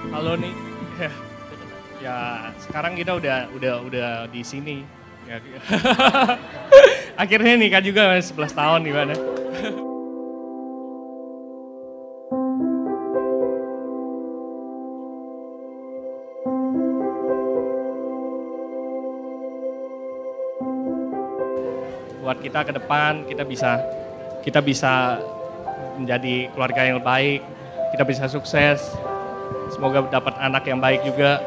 Halo nih. Ya, sekarang kita udah di sini. Ya. Akhirnya nikah juga 11 tahun gimana? Buat kita ke depan kita bisa menjadi keluarga yang baik, kita bisa sukses. Semoga dapat anak yang baik juga.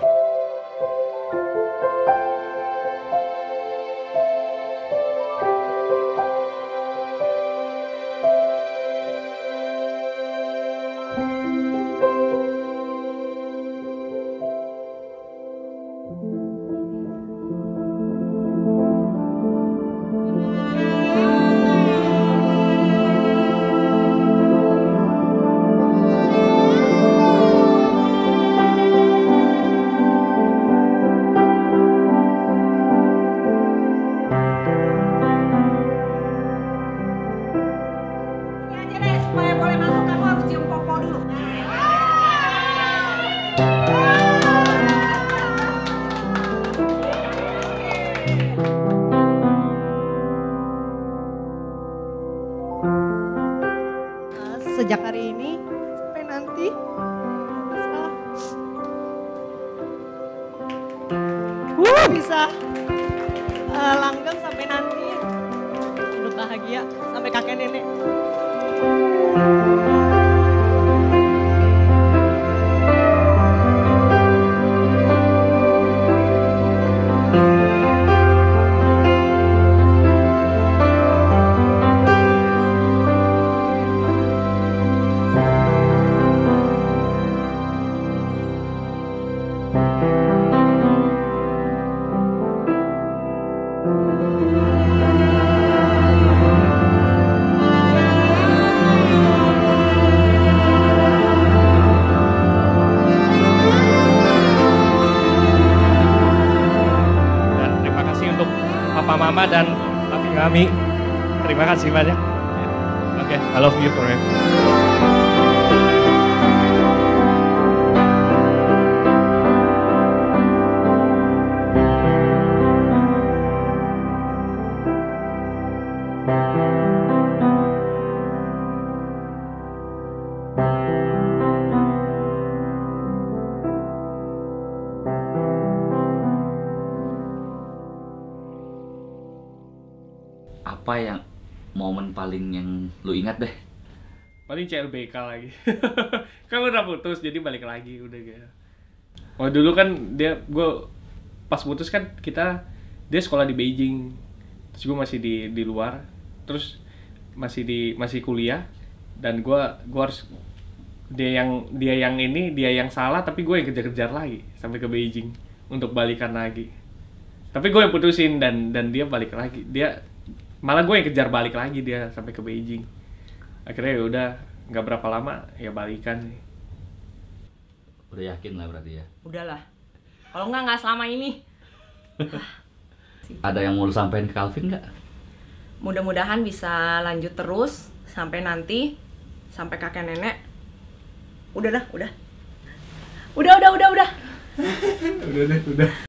Supaya boleh masuk kamu harus cium popo dulu. Sejak hari ini sampai nanti bisa langgeng sampai nanti hidup bahagia sampai kakek nenek. Papa Mama dan papi kami. Terima kasih banyak. Oke, I love you forever. Apa yang momen paling yang lu ingat deh? Paling CLBK lagi. Kan udah putus jadi balik lagi udah gitu. Oh dulu kan gue pas putus kan dia sekolah di Beijing. Terus gue masih di luar. Terus masih kuliah dan gue harus dia yang salah tapi gue yang kejar-kejar lagi sampai ke Beijing untuk balikan lagi. Tapi gue yang putusin dan dia balik lagi. Malah gue yang kejar balik lagi dia sampai ke Beijing. Akhirnya ya udah nggak berapa lama ya balikan sih. Udah yakin lah berarti ya? Udahlah. Kalau nggak selama ini. Ada yang mau lu sampein ke Calvin nggak? Mudah-mudahan bisa lanjut terus sampai nanti sampai kakek nenek. Udah. Udah deh, udah.